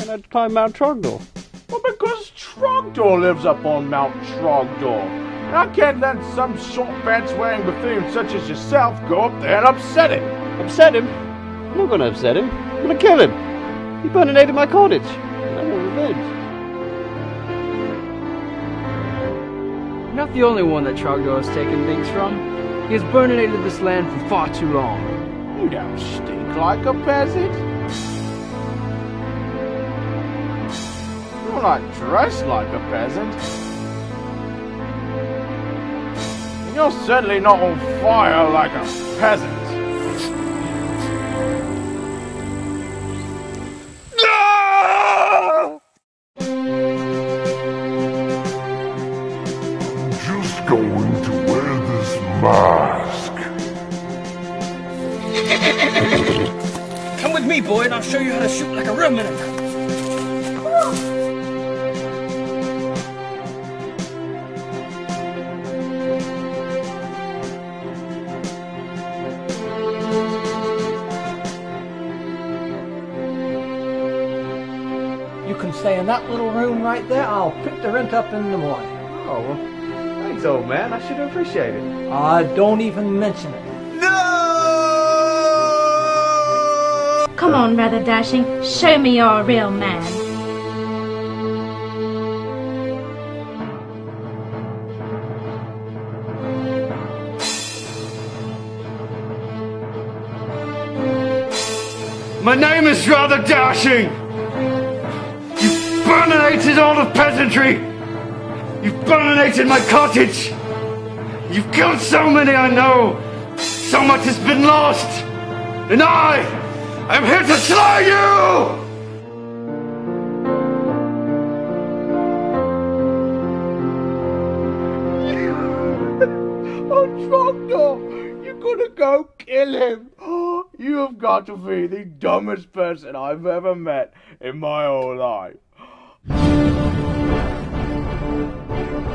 reckon I'd climb Mount Trogdor? Well, because Trogdor lives up on Mount Trogdor. And I can't let some short-pants-wearing buffoon such as yourself go up there and upset him. Upset him? I'm not going to upset him. I'm going to kill him. He burning my cottage. I want revenge. You're not the only one that Trogdor has taken things from. He has burninated this land for far too long. You don't stink like a peasant. You're not dressed like a peasant. And you're certainly not on fire like a peasant. Going to wear this mask. Come with me, boy, and I'll show you how to shoot like a real minute. You can stay in that little room right there. I'll pick the rent up in the morning. Oh, well, thanks, old man. I should appreciate it. Don't even mention it. Come on, Rather Dashing. Show me you're a real man. My name is Rather Dashing. You've burninated all the peasantry. You've burninated my cottage. You've killed so many I know. So much has been lost. And I am here to slay you! Oh, Trogdor, you gotta go kill him. You have got to be the dumbest person I've ever met in my whole life.